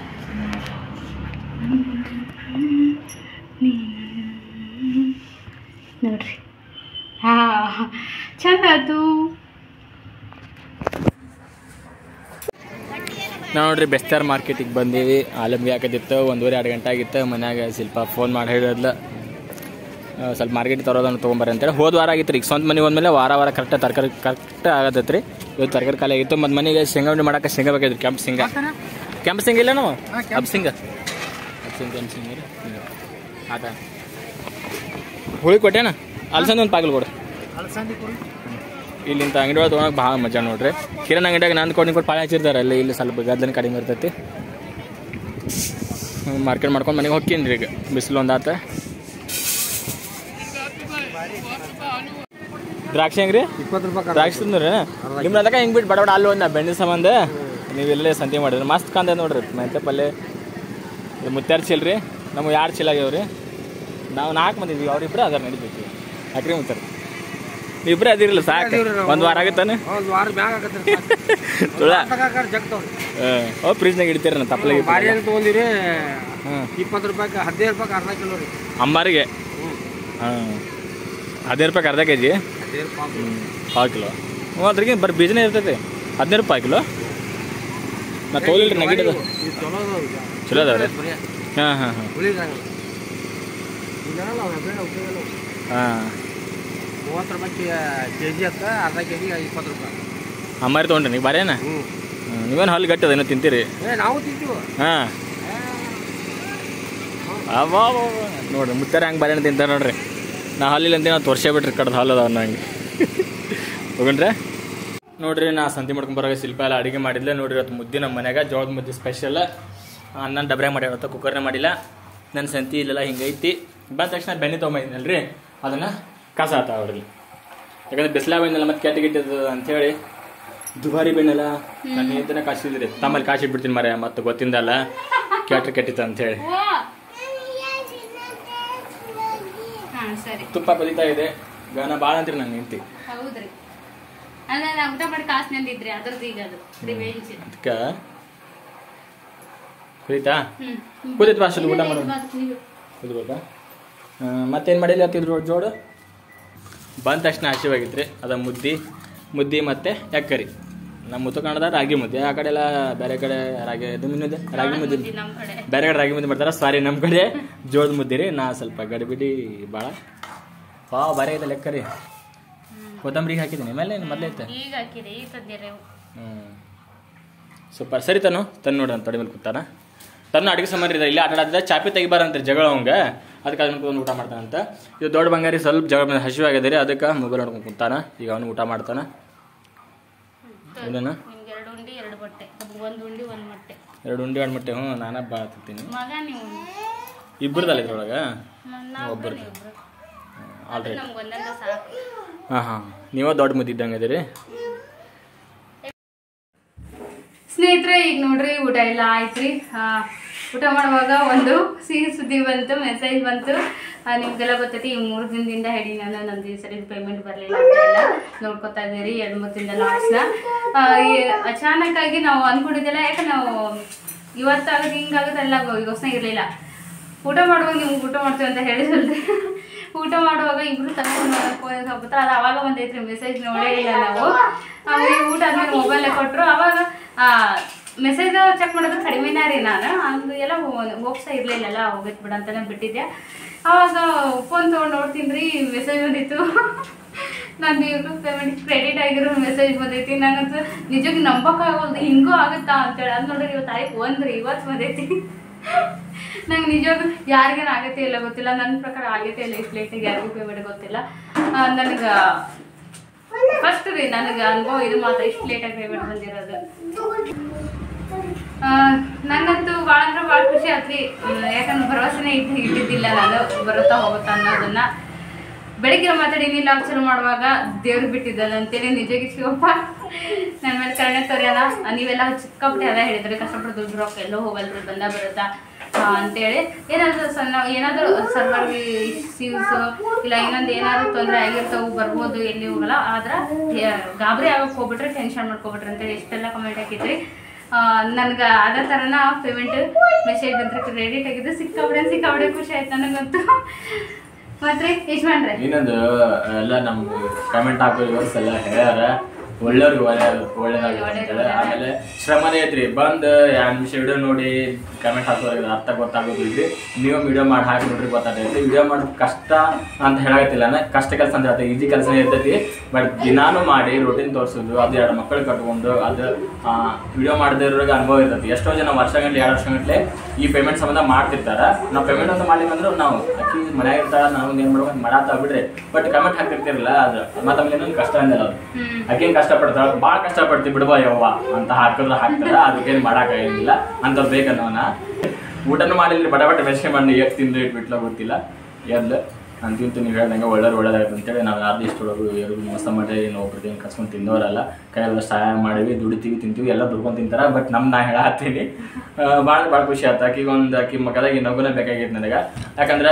A: ನೋಡ್ರಿ. ಹಾಂ ಚಂದ ಆಯ್ತು.
B: ನಾವು ನೋಡ್ರಿ ಬೆಸ್ತಾರ್ ಮಾರ್ಕೆಟಿಗೆ ಬಂದೀವಿ. ಆಲಮ್ಗೆ ಹಾಕದಿತ್ತು. ಒಂದೂವರೆ ಎರಡು ಗಂಟೆ ಆಗಿತ್ತು. ಮನ್ಯಾಗ ಸ್ವಲ್ಪ ಫೋನ್ ಮಾಡಿ ಹೇಳಿದ್ಲ ಸ್ವಲ್ಪ ಮಾರ್ಕೆಟ್ ತರೋದನ್ನು ತೊಗೊಂಬರ್ರಿ ಅಂತೇಳಿ. ಹೋದ ವಾರ ಆಗಿತ್ತು ರೀ. ಈಗ ಸ್ವಂತ ಮನೆಗೆ ಹೋದ್ಮೇಲೆ ವಾರ ವಾರ ಕರೆಕ್ಟಾಗಿ ತರಕಾರಿ ಕರೆಕ್ಟ್ ಆಗತ್ತೈತೆ ರೀ. ಇವತ್ತು ತರಕಾರಿ ಖಾಲಿ ಆಗಿತ್ತು. ಮತ್ತು ಮನೆಗೆ ಶೇಂಗಾ ಉಂಡೆ ಮಾಡೋಕೆ ಶೇಂಗಾ ಬೇಕಾಗಿತ್ತು. ಕೆಂಪು ಶೇಂಗಾ ಕೆಂಪು ಶೇಂಗಾ ಇಲ್ಲ ನಾವು ಅಬ್ ಶೇಂಗಾ ಅಬ್ ಶೇಂಗಾ ಕೆಂಪು ಶೇಂಗಾ ರೀ. ಆತ ಹುಳಿ ಕೊಟ್ಟೇನ ಅಲ್ಸಂದಿ ಒಂದು ಪಾಕಲ್ ಕೊಡು. ಇಲ್ಲಿಂದ ಅಂಗಡಿ ಒಳಗೆ ತೊಗೊಳಕ್ಕೆ ಭಾಳ ಮಜಾ ನೋಡ್ರಿ. ಕಿರಣ್ ಅಂಗಡಿಯಾಗ ನಂದು ಕೊಟ್ಟು ಕೊಟ್ಟು ಪಾಳೆ ಹಚ್ಚಿರ್ತಾರೆ. ಅಲ್ಲಿ ಇಲ್ಲಿ ಸ್ವಲ್ಪ ಗದ್ದಲ ಕಡಿಮೆ ಇರ್ತೈತಿ. ಮಾರ್ಕೆಟ್ ಮಾಡ್ಕೊಂಡು ಮನೆಗೆ ಹೋಗ್ತೀನಿ ರೀ. ಈಗ ಬಿಸಿಲು ಒಂದು ಆತ. ದ್ರಾಕ್ಷಿ ಹೆಂಗ್ರಿ? ಇಪ್ಪತ್ತು ರೂಪಾಯಿ ದ್ರಾಕ್ಷಿ ತಂದ್ರಿ. ನಿಮ್ಮ ಅದಕ್ಕೆ ಹಿಂಗೆ ಬಿಟ್ಟು ಬಡ ಬಡ ಅಲ್ಲಿ ಒಂದು ಬೆಣ್ಣೆ ಸಂಬಂಧ ನೀವು ಎಲ್ಲೇ ಸಂತೆ ಮಾಡಿದ್ರಿ. ಮಸ್ತ್ ಕಾಂದ ನೋಡ್ರಿ. ಮೆಂತೆ ಪಲ್ಯ ಇದು ಮುತ್ಯಾರ ಚೀಲ ರೀ. ನಮಗೆ ಯಾರು ಚೀಲ ಆಗ್ಯಾವ್ರಿ. ನಾವು ನಾಲ್ಕು ಮಂದಿ ಇದೀವಿ. ಅವ್ರಿಬ್ರು ಅದಾರ ನಡಿತೈತಿ. ಅಕ್ರಿ ಮುತ್ತಾರ ಇಬ್ಬರೇ ಅದಿರಲ್ಲ ಸಾಕು. ಒಂದು ವಾರ ಆಗತ್ತಾನೆ. ಫ್ರಿಜ್ನಾಗ ಇಡ್ತೀರ ನಾ ತಪ್ಪಲಾಗಿ
C: ತೊಗೊಂಡಿರಿ. ಇಪ್ಪತ್ತು ರೂಪಾಯಿ ಹದಿನೈದು ರೂಪಾಯಿ ಅರ್ಧ ಕಿಲೋ ರೀ
B: ಅಂಬಾರಿಗೆ. ಹಾಂ ಹದಿನೈದು ರೂಪಾಯಿ ಅರ್ಧ ಕೆ ಜಿ ಕಾಲು ಕಿಲೋ. ಅದ್ರಿಗೆ ಬರೀ ಬೀಜನೇ ಇರ್ತೈತಿ. ಹದಿನೈದು ರೂಪಾಯಿ ಕಿಲೋ. ನಾ ತೊಗೊಳ್ಳಿ ರೀ ನಗಿಡದು ಚಲೋ ಅದಾವ್ರಿ. ಹಾಂ ಹಾಂ ಹಾಂ ಹಾಂ
C: ಮೂವತ್ತು ರೂಪಾಯಿ ಕೆ ಜಿ ಅತ್ತ ಅರ್ಧ ಕೆ ಜಿ ಇಪ್ಪತ್ತು ರೂಪಾಯಿ
B: ಅಮ್ಮಾರಿ ತೊಗೊಂಡ್ರಿ ನೀವು ಬಾರೇನ
C: ಹ್ಞೂ
B: ನೀವೇನು ಹಲ್ಲು ಗಟ್ಟದ ಏನೋ ತಿಂತೀರಿ
C: ಏ ನಾವು ತಿಂತೀವಿ
B: ಹಾಂ ಅವಾ ನೋಡ್ರಿ ಮುತ್ತಾರೆ ಹಂಗೆ ಬಾರೇನ ತಿಂತಾರೆ ನೋಡ್ರಿ ನಾ ಹಾಲಿಲ್ಲ ಅಂತ ನಾವು ತೋರ್ಸೇ ಬಿಟ್ರಿ ಕಡ್ದು ಹಾಲು ಅದಾವ ನಂಗೆ ಹೋಗಣ್ರೆ ನೋಡ್ರಿ ನಾ ಸಂತಿ ಮಾಡ್ಕೊಂಬರಾಗ ಶಿಲ್ಪ ಎಲ್ಲ ಅಡುಗೆ ಮಾಡಿದ್ಲೆ ನೋಡ್ರಿ ಇವತ್ತು ಮುದ್ದೆ ನಮ್ಮ ಮನ್ಯಾಗ ಜೋಳದ ಮುದ್ದೆ ಸ್ಪೆಷಲ್ ಅನ್ನ ಡಬ್ರ್ಯಾಗ ಮಾಡ್ಯಾವತ್ತ ಕುಕ್ಕರ್ನೇ ಮಾಡಿಲ್ಲ ನನ್ನ ಸಂತಿ ಇಲ್ಲೆಲ್ಲ ಹಿಂಗೈತಿ ಬಂದ ತಕ್ಷಣ ಬೆಣ್ಣೆ ತೊಗೊಂಬಂದಿನಲ್ರಿ ಅದನ್ನು ಕಸ ಆತ ಅವ್ರಲ್ಲಿ ಯಾಕಂದ್ರೆ ಬಿಸಿಲಾಗ ಬಂದಿಲ್ಲ ಮತ್ತೆ ಕೆಟ್ಟ ಗಿಟ್ಟದ ಅಂಥೇಳಿ ದುಬಾರಿ ಬೆಣ್ಣೆಲ್ಲ ನಾನು ಇದನ್ನ ಕಾಸಿದ್ರಿ ತಮ್ಮಲ್ಲಿ ಕಾಸಿಟ್ಬಿಡ್ತೀನಿ ಮರ ಮತ್ತೆ ಗೊತ್ತಿಂದಲ್ಲ ಕೆಟ್ಟ ಕೆಟ್ಟಿತ್ತು ಅಂಥೇಳಿ ತುಪ್ಪ ಕಲಿತಾ ಇದೆ ಗಾನ ಭಾಳ ಅಂತೀರಿ ನಂಗೆ ನಿಂತಿ
A: ಹೌದ್ರಿ ಅಂದ್ರೆ ನಾ ಊಟ ಮಾಡಿ ಕಾಸಿನಲ್ಲಿದ್ರಿ ಅದ್ರದ್ದು ಈಗ ಅದು ರಿವೆಂಜ್
B: ಅದಕ್ಕೆ ಕುರಿತಾ ಕುದಿತ್ ಅಷ್ಟೊಂದು ಊಟ ಮಾಡೋದು ಕುದ್ಬೇಕಾ ಮತ್ತೇನು ಮಾಡಿಲ್ಲ ಹತ್ತಿದ್ರು ಜೋಡು ಬಂದ ತಕ್ಷಣ ಹಸಿವಾಗಿತ್ತು ಅದ ಮುದ್ದೆ ಮುದ್ದೆ ಮತ್ತು ಎಕ್ಕರಿ ನಮ್ಮ ಮುತ್ತು ಕನ್ನಡದ ರಾಗಿ ಮುದ್ದೆ ಆ ಕಡೆ ಎಲ್ಲ ಬೇರೆ ಕಡೆ ರಾಗಿ ಇದು ಮುದ್ದೆ ರಾಗಿ ಮುದ್ದೆ ಬೇರೆ ಕಡೆ ರಾಗಿ ಮುದ್ದೆ ಮಾಡ್ತಾರೆ ಸಾರಿ ನಮ್ಮ ಕಡೆ ಜೋಳದ ಮುದ್ದೆ ರೀ ನಾ ಸ್ವಲ್ಪ ಗಡಿಬಿಡಿ ಭಾಳ ಪಾ ಬಾರಿ ಐತೆ ಲೆಕ್ಕರಿ ಕೊತ್ತಂಬರಿಗೆ ಹಾಕಿದ್ದೀನಿ ಮೇಲೆ ಮೊದಲೇ ಐತೆ
A: ಈಗ ಹಾಕಿದೆ ಈ ಸದ್ಯ
B: ಹ್ಞೂ ಸೂಪರ್ ಸರಿ ತನು ತನ್ನು ನೋಡೋಣ ತೊಡೆ ಮೇಲೆ ಕೂತಾನ ತನ್ನ ಅಡುಗೆ ಸಾಮಾನು ಇದೆ ಇಲ್ಲಿ ಆಟ ಆಡಿದ್ರೆ ಚಾಪಿ ತೆಗಿಬಾರಂತ ಜಗಳ ಅವಂಗೆ ಅದಕ್ಕೆ ಅದನ್ನ ಕೂತ್ಕೊಂಡು ಊಟ ಮಾಡ್ತಾನಂತ ಇದು ದೊಡ್ಡ ಬಂಗಾರಿ ಸ್ವಲ್ಪ ಜಗಳ ಹಸಿವಾಗಿದೆ ರೀ ಅದಕ್ಕೆ ಮೊಬೈಲ್ ನೋಡ್ಕೊಂಡು ಕೂತಾನ ಈಗ ಅವನು ಊಟ ಮಾಡ್ತಾನ ಇದನ್ನ
A: ಎರಡು ಉಂಡಿ ಎರಡು ಬಟ್ಟೆ ಒಂದು ಉಂಡಿ ಒಂದು ಮೊಟ್ಟೆ
B: ಎರಡು ಉಂಡಿ ಎರಡು ಮೊಟ್ಟೆ ಹ್ಞೂ ನಾನು ಬಾ ತಿಂತೀನಿ
A: ಮಗ ನೀವು
B: ಇಬ್ಬರದಲ್ಲ ಇದ್ರೊಳಗೆ ಒಬ್ಬರು ಆಲ್ರೆಡಿ
A: ನಮ್ಗೆ ಒಂದೊಂದು ಸಾಕು
B: ಹಾಂ ಹಾಂ ನೀವೇ ದೊಡ್ಡ ಮುದ್ದೆ ಇದ್ದಂಗೆ ಇದೀರಿ
A: ಸ್ನೇಹಿತರೆ ಈಗ ನೋಡ್ರಿ ಊಟ ಎಲ್ಲ ಆಯ್ತ್ರಿ ಊಟ ಮಾಡುವಾಗ ಒಂದು ಸಿಹಿ ಸುದ್ದಿ ಬಂತು ಮೆಸೇಜ್ ಬಂತು ನಿಮ್ಗೆಲ್ಲ ಗೊತ್ತೈತಿ ಈ ಮೂರು ದಿನದಿಂದ ಹೇಳಿ ನಾನು ನಂದು ಸರಿ ಪೇಮೆಂಟ್ ಬರಲಿಲ್ಲ ಅಂತೆಲ್ಲ ನೋಡ್ಕೊತಾ ಇದ್ದೀರಿ ಎರಡು ಮೂರು ದಿನದ ಲಾಸ್ಟ್ನ ಅಚಾನಕ್ ಆಗಿ ನಾವು ಅಂದ್ಕೊಂಡಿದ್ದೆಲ್ಲ ಯಾಕೆ ನಾವು ಇವತ್ತಾಗುತ್ತೆ ಹಿಂಗಾಗುತ್ತೆ ಎಲ್ಲ ಯೋಚನೆ ಇರಲಿಲ್ಲ ಊಟ ಮಾಡುವಾಗ ನಿಮ್ಗೆ ಊಟ ಮಾಡ್ತೀವಿ ಅಂತ ಹೇಳಿದ್ರಿ ಊಟ ಮಾಡುವಾಗ ಇಬ್ರು ತಗೊಂಡು ಫೋನ್ ಹೋಗ್ಬಿಟ್ರೆ ಅದು ಅವಾಗ ಬಂದೈತ್ರಿ ಮೆಸೇಜ್ ನೋಡೇ ಇಲ್ಲ ನಾವು ಆಮೇಲೆ ಊಟ ಆದ್ಮೇಲೆ ಮೊಬೈಲೇ ಕೊಟ್ಟರು ಅವಾಗ ಮೆಸೇಜ್ ಚೆಕ್ ಮಾಡೋದು ಕಡಿಮೆನೇ ರೀ ನಾನು ಅದು ಎಲ್ಲ ಹೋಗ್ತಾ ಇರಲಿಲ್ಲ ಹೋಗಿತ್ತು ಬಿಡ ಅಂತಲೇ ಬಿಟ್ಟಿದ್ದೆ ಆವಾಗ ಫೋನ್ ತೊಗೊಂಡು ನೋಡ್ತೀನಿ ರೀ ಮೆಸೇಜ್ ಬಂದಿತ್ತು ನಾನು ಯೂಟ್ಯೂಬ್ ಪೇಮೆಂಟ್ ಕ್ರೆಡಿಟ್ ಆಗಿರೋ ಮೆಸೇಜ್ ಬಂದೈತಿ ನನಗಂತೂ ನಿಜಕ್ಕೆ ನಂಬಕ್ಕಾಗೋದು ಹಿಂಗೂ ಆಗುತ್ತಾ ಅಂತೇಳಿ ಅದು ನೋಡ್ರಿ ಇವತ್ತು ಆಯ್ತು ಒಂದ್ರಿ ಇವತ್ತು ಬಂದೈತಿ ನಂಗೆ ನಿಜವಾಗ್ಲೂ ಯಾರಿಗೇನು ಆಗತ್ತೆ ಇಲ್ಲ ಗೊತ್ತಿಲ್ಲ ನನ್ನ ಪ್ರಕಾರ ಆಗೈತೆ ಇಲ್ಲ ಇಷ್ಟು ಲೇಟಿಗೆ ಯಾರಿಗೂ ಪೇಮೆಂಟ್ ಗೊತ್ತಿಲ್ಲ ನನಗೆ ಫಸ್ಟ್ ರೀ ನನಗೆ ಅನುಭವ ಇದು ಮಾತ್ರ ಇಷ್ಟು ಲೇಟಾಗಿ ಪೇಮೆಂಟ್ ಬಂದಿರೋದು ನನಗಂತೂ ಭಾಳ ಅಂದ್ರೆ ಭಾಳ ಖುಷಿ ಆತ್ರಿ ಯಾಕಂದ್ರೆ ಭರವಸೆನೇ ಇಟ್ಟು ಇಟ್ಟಿದ್ದಿಲ್ಲ ನಾನು ಬರುತ್ತಾ ಹೋಗುತ್ತಾ ಅನ್ನೋದನ್ನ ಬೆಳಗ್ಗೆ ಮಾತಾಡೀನಿ ಲಾಗ್ ಶುರು ಮಾಡುವಾಗ ದೇವ್ರಿಗೆ ಬಿಟ್ಟಿದ್ದಲ್ಲ ಅಂತೇಳಿ ನಿಜವಾಗಿ ಶಿವಪ್ಪ ನನ್ನ ಮೇಲೆ ಕರುಣೆ ತೋರ್ಯಾನ ನೀವೆಲ್ಲ ಚಿಕ್ಕಪಟ್ಟೆ ಅದ ಹೇಳಿದ್ರೆ ಕಷ್ಟಪಟ್ಟು ದುಡ್ಡು ರೊಕ್ಕ ಎಲ್ಲೋ ಹೋಗಲ್ರಿ ಬಂದ ಬರುತ್ತಾ ಅಂತೇಳಿ ಏನಾದರೂ ಸಣ್ಣ ಏನಾದರೂ ಸರ್ವರ್ ಇಶ್ಯೂಸು ಇಲ್ಲ ಇನ್ನೊಂದು ಏನಾದರೂ ತೊಂದರೆ ಆಗಿರ್ತಾವೆ ಬರ್ಬೋದು ಎಲ್ಲಿ ಹೋಗಲ್ಲ ಆದ್ರೆ ಗಾಬರಿ ಆಗಕ್ಕೆ ಹೋಗ್ಬಿಟ್ರೆ ಟೆನ್ಷನ್ ಮಾಡ್ಕೊಬಿಟ್ರಿ ಅಂತೇಳಿ ಇಷ್ಟೆಲ್ಲ ಕಮೆಂಟ್ ಹಾಕಿದ್ರಿ ನನಗೆ ಅದೇ ಥರನ ಪೇಮೆಂಟ್ ಮೆಸೇಜ್ ಬಂದ್ರೆ ಕ್ರೆಡಿಟ್ ಆಗಿದ್ದು ಸಿಕ್ಕಾಬಿಡೆ ಸಿಕ್ಕಾಬಿಡೆ ಖುಷಿ ಆಯ್ತು ನನಗಂತೂ ಮತ್ತೆ ಯಜಮಾನ್ರೆ
B: ಇನ್ನೊಂದು ಎಲ್ಲ ನಮ್ಗೆ ಕಮೆಂಟ್ ಹಾಕೋ ಎಲ್ಲ ಹೇಳ್ಯಾರ ಒಳ್ಳೆಯವ್ರಿಗೆ ಒಳ್ಳೆ ಒಳ್ಳೇದಾಗುತ್ತೆ ಆಮೇಲೆ ಶ್ರಮನೇ ಐತ್ರಿ ಬಂದು ಎರಡು ನಿಮಿಷ ವಿಡಿಯೋ ನೋಡಿ ಕಮೆಂಟ್ ಹಾಕೋದ್ರಿಗೆ ಅರ್ಥ ಗೊತ್ತಾಗೋದಿಲ್ರಿ ನೀವು ವಿಡಿಯೋ ಮಾಡಿ ಹಾಕಿ ನೋಡ್ರಿ ಗೊತ್ತಾಗೈತಿ ವಿಡಿಯೋ ಮಾಡೋದು ಕಷ್ಟ ಅಂತ ಹೇಳಾಗತ್ತಿಲ್ಲ ಅಂದ್ರೆ ಕಷ್ಟ ಕೆಲಸ ಅಂತ ಹೇಳ್ತಾರೆ ಈಜಿ ಕೆಲಸನೇ ಇರ್ತೈತಿ ಬಟ್ ದಿನಾನು ಮಾಡಿ ರೊಟೀನ್ ತೋರಿಸೋದು ಅದು ಎರಡು ಮಕ್ಕಳು ಕಟ್ಕೊಂಡು ಅದು ವಿಡಿಯೋ ಮಾಡದಿರೋರಿಗೆ ಅನುಭವ ಇರ್ತೈತಿ ಎಷ್ಟೋ ಜನ ವರ್ಷ ಗಂಟೆ ಎರಡು ವರ್ಷ ಗಂಟಲೆ ಈ ಪೇಮೆಂಟ್ ಸಂಬಂಧ ಮಾಡ್ತಿರ್ತಾರ ನಾವು ಪೇಮೆಂಟ್ ಅಂತ ಮಾಡ್ಲಿಲ್ಲ ಅಂದ್ರೆ ನಾವು ಅಕ್ಕಿ ಮನ್ಯಾಗ ಇರ್ತಾರ ನಾವು ಏನು ಮಾಡ್ಬೇಕು ಮಾಡಾತ ಬಿಡ್ರಿ ಬಟ್ ಕಮೆಂಟ್ ಹಾಕಿರ್ತಿರಲ್ಲ ಅದು ಮತ್ತೆ ಇನ್ನೊಂದು ಕಷ್ಟ ಅಂದಿಲ್ಲ ಅದು ಅಕ್ಕೇನು ಕಷ್ಟಪಡ್ತಾಳ ಭಾಳ ಕಷ್ಟಪಡ್ತೀವಿ ಬಿಡ್ಬಾ ಯವ್ವ ಅಂತ ಹಾಕಿದ್ರೆ ಹಾಕ್ತಾರ ಅದಕ್ಕೇನು ಮಾಡೋಕ್ಕಾಗಿಲ್ಲ ಅಂತ ಬೇಕನ್ನೋನ ಊಟನೂ ಮಾಡಿಲ್ರಿ ಬಡ ಬಡ ಮೆಸೇಜ್ ಮಾಡಿ ಎಷ್ಟು ತಿಂದು ಇಟ್ಬಿಟ್ಲ ಗೊತ್ತಿಲ್ಲ ಎದ್ದು ಅಂತಿಂತು ನೀವು ಹೇಳ್ದಂಗೆ ಒಳ್ಳೇದು ಒಳ್ಳೇದಾಗುತ್ತೆ ಅಂತೇಳಿ ನಾವು ಯಾರ್ದು ಇಷ್ಟೊಳಗು ಎರಡು ಮೋಸ ಮಾಡಿ ಏನು ಒಬ್ರದ್ದೇನು ಕಸ್ಕೊಂಡು ತಿಂದವರಲ್ಲ ಕೈಯೆಲ್ಲ ಸಹಾಯ ಮಾಡಿವಿ ದುಡಿತೀವಿ ತಿಂತೀವಿ ಎಲ್ಲ ದುಡ್ಕೊಂಡು ತಿಂತಾರೆ ಬಟ್ ನಮ್ಮ ನಾ ಹೇಳತ್ತೀನಿ ಭಾಳ ಭಾಳ ಖುಷಿ ಆಯ್ತು ಆಕಿಗೆ ಒಂದು ಆಕಿ ಮಕ್ಕಳಿಗೆ ನಗುನೇ ಬೇಕಾಗಿತ್ತು ನನಗೆ ಯಾಕಂದ್ರೆ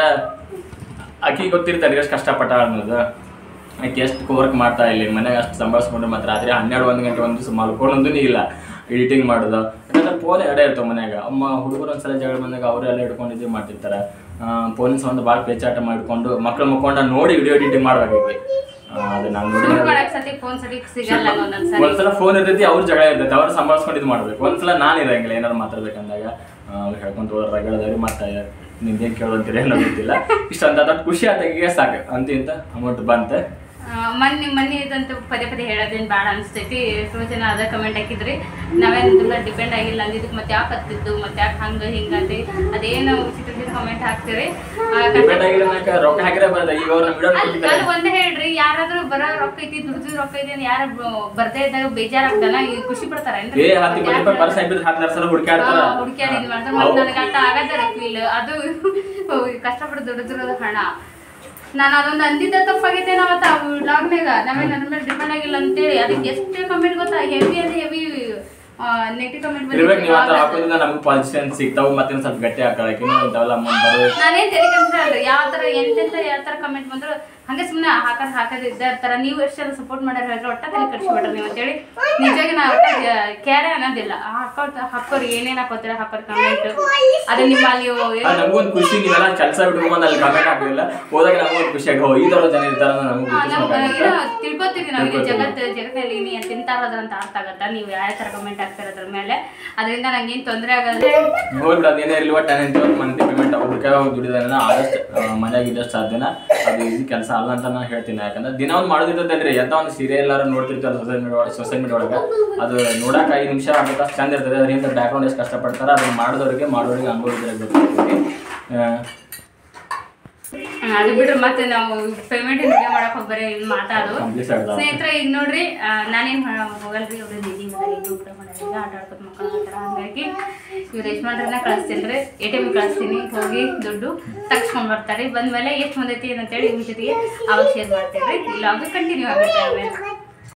B: ಆಕಿಗೆ ಗೊತ್ತಿರ್ತಾರೆ ಎಷ್ಟು ಕಷ್ಟಪಟ್ಟ ಅನ್ನೋದು ಆಕೆ ಎಷ್ಟು ವರ್ಕ್ ಮಾಡ್ತಾ ಇಲ್ಲಿ ಮನೆಗೆ ಅಷ್ಟು ಸಂಭಾಳಿಸ್ಕೊಂಡ್ರೆ ಮತ್ತು ರಾತ್ರಿ ಹನ್ನೆರಡು ಒಂದು ಗಂಟೆ ಒಂದು ದಿವಸ ಮಲ್ಕೊಂಡೊಂದೂ ಇಲ್ಲ ಎಡಿಟಿಂಗ್ ಮಾಡೋದು ಯಾಕಂದ್ರೆ ಫೋನ್ ಎರಡೇ ಇರ್ತಾವೆ ಮನ್ಯಾಗ ಅಮ್ಮ ಹುಡುಗರು ಒಂದ್ಸಲ ಜಗಳ ಬಂದಾಗ ಅವರೆಲ್ಲ ಹಿಡ್ಕೊಂಡು ಇದು ಮಾಡ್ತಿರ್ತಾರೆ ಫೋನಿನ ಸಂಬಂಧ ಭಾಳ ಪೇಚಾಟ ಮಾಡಿಕೊಂಡು ಮಕ್ಳು ಮುಕ್ಕೊಂಡ ನೋಡಿ ವಿಡಿಯೋ ಎಡಿಟಿಂಗ್ ಮಾಡ್ಬೇಕಾಗಿ ಅದು ನಾನು ನೋಡಿ ಒಂದ್ಸಲ ಫೋನ್ ಇರ್ತೈತಿ ಅವ್ರ ಜಗಳ ಇರ್ತೈತಿ ಅವ್ರು ಸಂಭಾಳಿಸ್ಕೊಂಡು ಇದು ಮಾಡ್ಬೇಕು ಒಂದ್ಸಲ ನಾನು ಇರಂಗಿಲ್ಲ ಏನಾರು ಮಾತಾಡ್ಬೇಕಂದಾಗ ಅವ್ರು ಹೇಳ್ಕೊಂತ ಹೋದ್ರೆ ರಗಡದವ್ರಿ ಮತ್ತೆ ನಿಮ್ಗೇನು ಕೇಳೋಂತೀರಿ ಅನ್ನೋ ಗೊತ್ತಿಲ್ಲ. ಇಷ್ಟೊಂದು ಅದೊಂದು ಖುಷಿ ಆದಾಗೆ ಸಾಕು ಅಂತ ಇಂತ ಅಮೌಂಟ್ ಬಂತು.
A: ಮೊನ್ನೆ ಮೊನ್ನೆ ಇದಂತೂ ಪದೇ ಪದೇ ಹೇಳೋದೇನು ಬೇಡ ಅನಿಸ್ತೈತಿ. ಎಷ್ಟೋ ಜನ ಅದ ಕಮೆಂಟ್ ಹಾಕಿದ್ರಿ, ನಾವೇನು ತುಂಬ ಡಿಪೆಂಡ್ ಆಗಿಲ್ಲ ಅಂದಿದ್ದಕ್ಕೆ ಮತ್ತೆ ಯಾಕೆ ಹತ್ತಿದ್ದು ಮತ್ತೆ ಯಾಕೆ ಹಂಗೆ ಹಿಂಗಂತೆ ಅದೇನು ಚಿತ್ರ ಚಿತ್ರ ಕಮೆಂಟ್ ಹಾಕ್ತೀರಿ.
B: ರೊಕ್ಕ ಹಾಕಿದ್ರೆ ಬಂದ ಈಗ
A: ಅದು ಒಂದೇ ಹೇಳ್ರಿ, ಯಾರಾದ್ರೂ ಬರೋ ರೊಕ್ಕ ಐತಿ ದುಡ್ದು ರೊಕ್ಕ ಐತಿ ಅಂತ ಯಾರು ಬರ್ದೇ ಇದ್ದಾಗ ಬೇಜಾರಾಗ್ತಾನ ಖುಷಿ ಪಡ್ತಾರೇನ್ರಿ? ಹುಡುಕ್ಯಾಡಿ ಇದು ಮಾಡ್ತಾರೆ. ಮತ್ತೆ ನನಗೆ ಅಷ್ಟ ಆಗದಾರ ಫೀಲ್. ಅದು ಕಷ್ಟಪಟ್ಟು ದುಡಿದಿರೋದು ಹಣ. ನಾನು ಅದೊಂದು ಅಂದಿದ್ದ ತಪ್ಪಾಗೈತೆ ನಾವತ್ತ ವ್ಲಾಗ್ನಾಗ ನಾವೇನು ನನ್ನ ಮೇಲೆ ಡಿಪೆಂಡ್ ಆಗಿಲ್ಲ ಅಂತೇಳಿ. ಅದಕ್ಕೆ ಎಷ್ಟೇ ಕಮೆಂಟ್ ಗೊತ್ತಾ, ಹೆವಿ ಅಂದ್ರೆ ಹೆವಿ ನೆಗೆಟಿವ್ ಕಮೆಂಟ್ ಬಂದಿದೆ.
B: ನಮ್ಗೆ ಪಾಸಿಷನ್ ಸಿಗ್ತಾವ ಮತ್ತೆ ಸ್ವಲ್ಪ ಗಟ್ಟಿ ಹಾಕಳಕ್ಕೆ ಇಂಥವೆಲ್ಲ
A: ನಾನೇನ್ ತೆರೆ ಕನ್ಸಲ್ರಿ ಯಾವ ತರ ಎಂತೆಂತ ಯಾವ ತರ ಕಮೆಂಟ್ ಬಂದ್ರು ಹಂಗೆ ಸುಮ್ಮನೆ ಹಾಕೋದು ಹಾಕೋದು ಇದ್ದ ಇರ್ತಾರ. ನೀವು ಎಷ್ಟೆಲ್ಲ ಸಪೋರ್ಟ್ ಮಾಡ್ಯಾರ ಹೇಳಿದ್ರೆ ಒಟ್ಟ ತಲೆ ಕಟ್ಸ್ಬಿಡ್ರಿ ನೀವು ಅಂತೇಳಿ ನಿಜವಾಗಿ ನಾವು ಒಟ್ಟ ಕ್ಯಾರೆ ಅನ್ನೋದಿಲ್ಲ. ಹಾಕೋ ಹಾಕೋರು ಏನೇನು ಹಾಕೋತೀರ ಹಾಕೋರು ಕಮೆಂಟ್ ಅದು ನಿಮ್ಮ ಅಲ್ಲಿ
B: ನಮಗೊಂದು ಖುಷಿ. ನೀವೆಲ್ಲ ಕೆಲಸ ಬಿಟ್ಕೊಂಡ್ ಅಲ್ಲಿ ಕಮೆಂಟ್ ಹಾಕಿಲ್ಲ ಹೋದಾಗ ನಮಗೊಂದು ಖುಷಿ ಆಗಿ ಈ ತರ ಜನ ಇರ್ತಾರ ನಮ್ಗೆ
A: ತಿಳ್ಕೊತೀವಿ ನಾವು. ಜಗತ್ ಜಗತ್ತಲ್ಲಿ ನೀ ತಿಂತಾರದ್ರ ಅಂತ ಅರ್ಥ ಆಗತ್ತ ನೀವು ಯಾವ ತರ ಕಮೆಂಟ್ ಹಾಕ್ತಿರೋದ್ರ ಮೇಲೆ. ಅದರಿಂದ ನಂಗೇನು ತೊಂದರೆ ಆಗಲ್ಲ.
B: ಹೋಗ್ಬಿಡ ಅದೇನೇ ಇರ್ಲಿ ಒಟ್ಟು ಟೆನ್ ಮಂತ್ ಪೇಮೆಂಟ್ ಹುಡುಕ ದುಡಿದಾನ ಆದಷ್ಟು ಮನೆಯಾಗ ಇದ್ದಷ್ಟು ಸಾಧ್ಯನ ಅದು ಈಸಿ ಕೆಲಸ ಅಲ್ಲ ಅಂತ ನಾನು ಹೇಳ್ತೀನಿ. ಯಾಕಂದ್ರೆ ದಿನ ಒಂದು ಮಾಡೋದಿರ್ತದ್ರಿ ಎಂತ ಒಂದು ಸೀರಿಯಲ್ ಎಲ್ಲಾರು ನೋಡ್ತಿರ್ತಾರೆ ಸೋಷಿಯಲ್ ಮೀಡಿಯಾ ಸೋಷಿಯಲ್ ಮೀಡಿಯಾ ಒಳಗೆ. ಅದು ನೋಡಕ್ಕೆ ಐದು ನಿಮಿಷ ಆಗಬೇಕು ಚಂದ ಇರ್ತದೆ. ಅದರಿಂದ ಬ್ಯಾಕ್ಗ್ರೌಂಡ್ ಎಷ್ಟು ಕಷ್ಟಪಡ್ತಾರೆ ಅದನ್ನ ಮಾಡಿದವ್ರಿಗೆ ಮಾಡೋರಿಗೆ ಅನುಭವಿದ್ರೆ ಗೊತ್ತಾಗ್ತದೆ.
A: ಅದು ಬಿಡ್ರಿ ಮತ್ತೆ ನಾವು ಪೇಮೆಂಟ್ ವಿಡಿಯೋ ಮಾಡಕ್ ಹೋಗ್ಬರಿ ಮಾತಾಡು ಸ್ನೇಹಿತರೆ. ಈಗ ನೋಡ್ರಿ ನಾನೇನ್ ಹೋಗಲ್ರಿ ಅವ್ರ ದೀದಿ ಮನೆಗೆ ಊಟ ಮಾಡೋದಿಲ್ಲ ಆಟ ಆಡ್ಕೊತ ಮಕ್ಕಳ ಹಂಗಾಗಿ ಇವ್ರು ಯಜಮಾನ್ರನ್ನ ಕಳಿಸ್ತೀನಿ. ಎ ಟಿ ಎಮ್ ಕಳಿಸ್ತೀನಿ, ಹೋಗಿ ದುಡ್ಡು ತಗ್ಸ್ಕೊಂಡ್ ಬರ್ತಾರೆ. ಬಂದ್ಮೇಲೆ ಎಷ್ಟು ಬಂದೈತಿ ಅಂತೇಳಿ ಇವ್ರ ಜೊತೆಗೆ ಅವಾಗ ಶೇರ್ ಮಾಡ್ತೇವ್ರಿ. ಇಲ್ಲ ಅದು ಕಂಟಿನ್ಯೂ ಆಗುತ್ತೆ ಆಮೇಲೆ.